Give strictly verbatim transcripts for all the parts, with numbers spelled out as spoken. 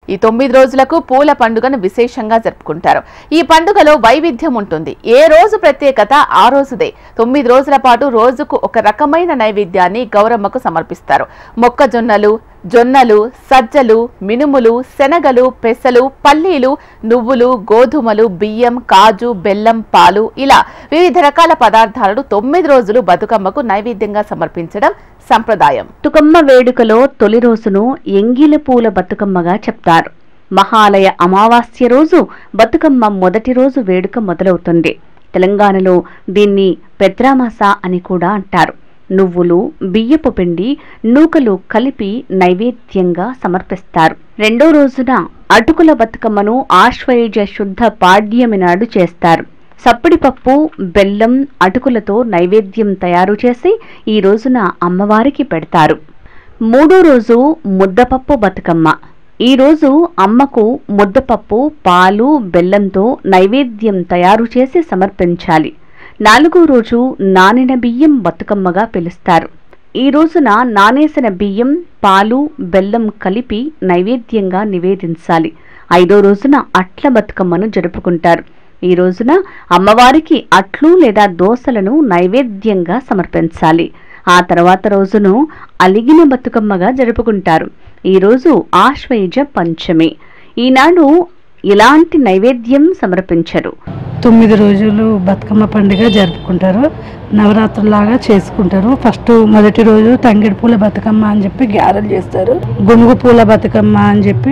ఈ తొమ్మిది రోజులకు పూల పండుగను విశేషంగా జరుపుకుంటారు. ఈ పండుగలో వైవిధ్యం ఉంటుంది. ఏ రోజు ప్రత్యేకత ఆ రోజుదే. తొమ్మిది రోజుల పాటు రోజుకు ఒక రకమైన నైవేద్యాన్ని గౌరమ్మకు సమర్పిస్తారు. మొక్కజొన్నలు, జొన్నలు, సజ్జలు, మినుములు, శనగలు, పెసలు, పల్లీలు, నువ్వులు, గోధుమలు, బియ్యం, కాజు, బెల్లం, పాలు ఇలా వివిధ రకాల పదార్థాలను తొమ్మిది రోజులు బతుకమ్మకు నైవేద్యంగా సమర్పించడం సంప్రదాయం. బతుకమ్మ వేడుకలో తొలి రోజును ఎంగిల పూల బతుకమ్మగా చెప్తారు. మహాలయ అమావాస్య రోజు బతుకమ్మ మొదటి రోజు వేడుక మొదలవుతుంది. తెలంగాణలో దీన్ని పెద్రామాస అని కూడా అంటారు. నువ్వులు, బియ్యపు పిండి, నూకలు కలిపి నైవేద్యంగా సమర్పిస్తారు. రెండో రోజున అటుకుల బతుకమ్మను ఆశ్వయుజ శుద్ధ పాడ్యమి నాడు చేస్తారు. సప్పిడిపప్పు, బెల్లం, అటుకులతో నైవేద్యం తయారు చేసి ఈ రోజున అమ్మవారికి పెడతారు. మూడో రోజు ముద్దపప్పు బతుకమ్మ. ఈ రోజు అమ్మకు ముద్దపప్పు, పాలు, బెల్లంతో నైవేద్యం తయారు చేసి సమర్పించాలి. నాలుగో రోజు నానిన బియ్యం బతుకమ్మగా పిలుస్తారు. ఈ రోజున నానేసిన బియ్యం, పాలు, బెల్లం కలిపి నైవేద్యంగా నివేదించాలి. ఐదో రోజున అట్ల బతుకమ్మను జరుపుకుంటారు. ఈ రోజున అమ్మవారికి అట్లు లేదా దోసలను నైవేద్యంగా సమర్పించాలి. ఆ తర్వాత రోజును అలిగిన బతుకమ్మగా జరుపుకుంటారు. ఈరోజు ఆశ్వయుజ పంచమి. ఈనాడు ఇలాంటి నైవేద్యం సమర్పించరు. తొమ్మిది రోజులు బతుకమ్మ పండుగ జరుపుకుంటారు. నవరాత్రులాగా చేసుకుంటారు. ఫస్ట్ మొదటి రోజు తంగిడి పూల బతుకమ్మ అని చెప్పి గ్యారెలు చేస్తారు. గునుగు పూల బతుకమ్మ అని చెప్పి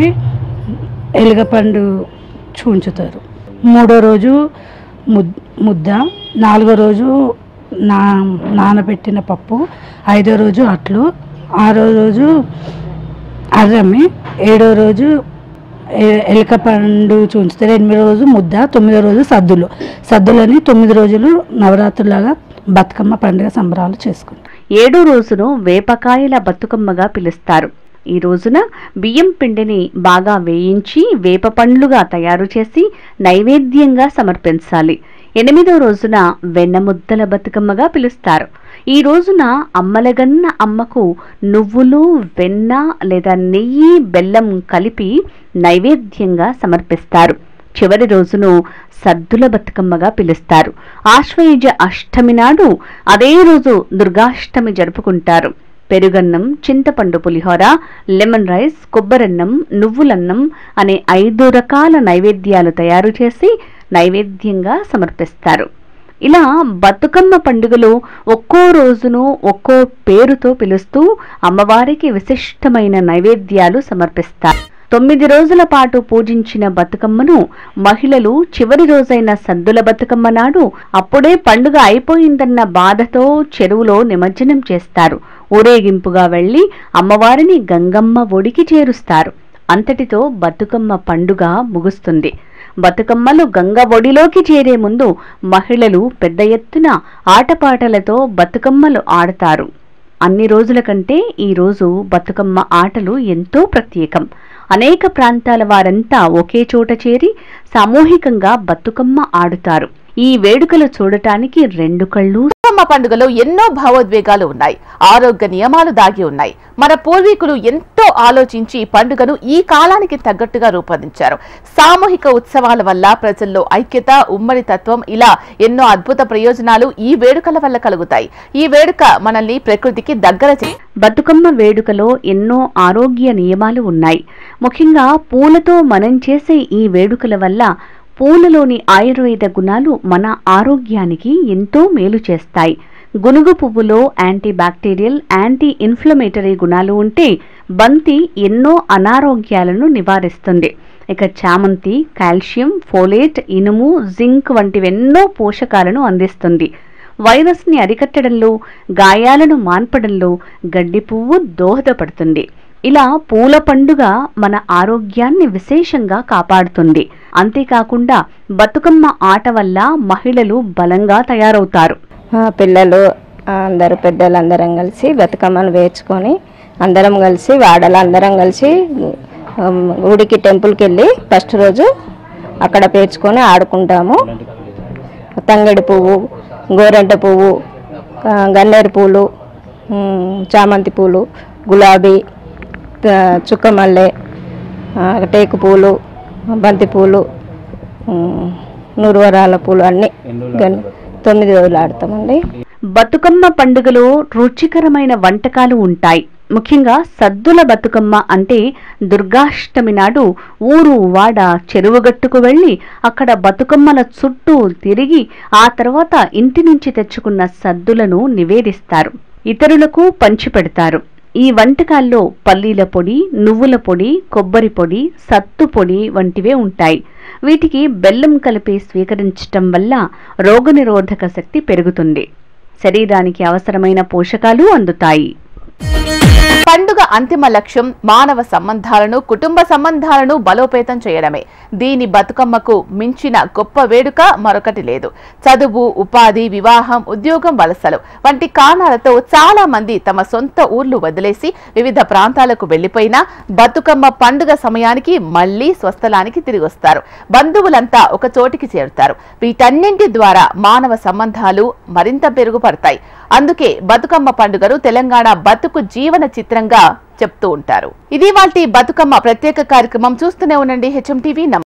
ఎలుగపండు చూంచుతారు. మూడో రోజు ముద్ద, నాలుగో రోజు నా నానబెట్టిన పప్పు, ఐదో రోజు అట్లు, ఆరో రోజు అర్రమి, ఏడో రోజు ఎలుక పండు చూంచుతారు. ఎనిమిదో రోజు ముద్ద, తొమ్మిదో రోజు సద్దులు. సద్దులని తొమ్మిది రోజులు నవరాత్రులాగా బతుకమ్మ పండుగ సంబరాలు చేసుకుంటారు. ఏడో రోజును వేపకాయల బతుకమ్మగా పిలుస్తారు. ఈ రోజున బియ్యం పిండిని బాగా వేయించి వేప పండ్లుగా తయారు చేసి నైవేద్యంగా సమర్పించాలి. ఎనిమిదో రోజున వెన్నముద్దల బతుకమ్మగా పిలుస్తారు. ఈ రోజున అమ్మలగన్న అమ్మకు నువ్వులు, వెన్న లేదా నెయ్యి, బెల్లం కలిపి నైవేద్యంగా సమర్పిస్తారు. చివరి రోజును సద్దుల బతుకమ్మగా పిలుస్తారు. ఆశ్వయుజ అష్టమి నాడు అదే రోజు దుర్గాష్టమి జరుపుకుంటారు. పెరుగన్నం, చింతపండు పులిహోర, లెమన్ రైస్, కొబ్బరన్నం, నువ్వులన్నం అనే ఐదు రకాల నైవేద్యాలు తయారు చేసి నైవేద్యంగా సమర్పిస్తారు. ఇలా బతుకమ్మ పండుగలు ఒక్కో రోజును ఒక్కో పేరుతో పిలుస్తూ అమ్మవారికి విశిష్టమైన నైవేద్యాలు సమర్పిస్తారు. తొమ్మిది రోజుల పాటు పూజించిన బతుకమ్మను మహిళలు చివరి రోజైన సద్దుల బతుకమ్మ నాడు అప్పుడే పండుగ అయిపోయిందన్న బాధతో చెరువులో నిమజ్జనం చేస్తారు. ఊరేగింపుగా వెళ్లి అమ్మవారిని గంగమ్మ ఒడికి చేరుస్తారు. అంతటితో బతుకమ్మ పండుగ ముగుస్తుంది. బతుకమ్మలు గంగ ఒడిలోకి చేరే ముందు మహిళలు పెద్ద ఎత్తున ఆటపాటలతో బతుకమ్మలు ఆడతారు. అన్ని రోజుల కంటే ఈ రోజు బతుకమ్మ ఆటలు ఎంతో ప్రత్యేకం. అనేక ప్రాంతాల వారంతా ఒకే చోట చేరి సామూహికంగా బతుకమ్మ ఆడుతారు. ఈ వేడుకలు చూడటానికి రెండు కళ్ళు. బతుకమ్మ పండుగలో ఎన్నో భావోద్వేగాలు ఉన్నాయి. ఆరోగ్య నియమాలు దాగి ఉన్నాయి. మన పూర్వీకులు ఎంతో ఆలోచించి పండుగను ఈ కాలానికి తగ్గట్టుగా రూపొందించారు. సామూహిక ఉత్సవాల వల్ల ప్రజల్లో ఐక్యత, ఉమ్మడి తత్వం ఇలా ఎన్నో అద్భుత ప్రయోజనాలు ఈ వేడుకల వల్ల కలుగుతాయి. ఈ వేడుక మనల్ని ప్రకృతికి దగ్గర చే బతుకమ్మ వేడుకలో ఎన్నో ఆరోగ్య నియమాలు ఉన్నాయి. ముఖ్యంగా పూలతో మనం చేసే ఈ వేడుకల వల్ల పూలలోని ఆయుర్వేద గుణాలు మన ఆరోగ్యానికి ఎంతో మేలు చేస్తాయి. గునుగు పువ్వులో యాంటీ బ్యాక్టీరియల్, యాంటీ ఇన్ఫ్లమేటరీ గుణాలు ఉంటే బంతి ఎన్నో అనారోగ్యాలను నివారిస్తుంది. ఇక చామంతి కాల్షియం, ఫోలేట్, ఇనుము, జింక్ వంటివెన్నో పోషకాలను అందిస్తుంది. వైరస్ ని అరికట్టడంలో, గాయాలను మాన్పడంలో గడ్డి పువ్వు దోహదపడుతుంది. ఇలా పూల పండుగ మన ఆరోగ్యాన్ని విశేషంగా కాపాడుతుంది. అంతేకాకుండా బతుకమ్మ ఆట వల్ల మహిళలు బలంగా తయారవుతారు. పిల్లలు అందరూ పెద్దలందరం కలిసి బతుకమ్మను వేర్చుకొని అందరం కలిసి వాడలు అందరం కలిసి గుడికి టెంపుల్కి వెళ్ళి ఫస్ట్ రోజు అక్కడ పేర్చుకొని ఆడుకుంటాము. తంగడి పువ్వు, గోరెంట పువ్వు, గన్నేరు పూలు, చామంతి పూలు, గులాబీ, చుక్కమల్లె, టేకు పూలు, బంతి పూలు, నూరువరాల పూలు అన్నీ తొమ్మిది రోజులు ఆడతామండి. బతుకమ్మ పండుగలో రుచికరమైన వంటకాలు ఉంటాయి. ముఖ్యంగా సద్దుల బతుకమ్మ అంటే దుర్గాష్టమి నాడు ఊరు వాడ చెరువుగట్టుకు వెళ్ళి అక్కడ బతుకమ్మల చుట్టూ తిరిగి ఆ తర్వాత ఇంటి నుంచి తెచ్చుకున్న సద్దులను నివేదిస్తారు, ఇతరులకు పంచిపెడతారు. ఈ వంటకాల్లో పల్లీల పొడి, నువ్వుల పొడి, కొబ్బరి పొడి, సత్తు పొడి వంటివే ఉంటాయి. వీటికి బెల్లం కలిపి స్వీకరించటం వల్ల రోగనిరోధక శక్తి పెరుగుతుంది, శరీరానికి అవసరమైన పోషకాలు అందుతాయి. పండుగ అంతిమ లక్ష్యం మానవ సంబంధాలను, కుటుంబ సంబంధాలను బలోపేతం చేయడమే. దీని బతుకమ్మకు మించిన గొప్ప వేడుక మరొకటి లేదు. చదువు, ఉపాధి, వివాహం, ఉద్యోగం, వలసలు వంటి కారణాలతో చాలా మంది తమ సొంత ఊర్లు వదిలేసి వివిధ ప్రాంతాలకు వెళ్లిపోయినా బతుకమ్మ పండుగ సమయానికి మళ్లీ స్వస్థలానికి తిరిగి వస్తారు. బంధువులంతా ఒక చోటికి చేరుతారు. వీటన్నింటి ద్వారా మానవ సంబంధాలు మరింత పెరుగుపడతాయి. అందుకే బతుకమ్మ పండుగను తెలంగాణ బతుకు జీవన చిత్రంగా చెప్తూ ఉంటారు. ఇది వాల్టి బతుకమ్మ ప్రత్యేక కార్యక్రమం. చూస్తూనే ఉండండి హెచ్ఎం టీవీ.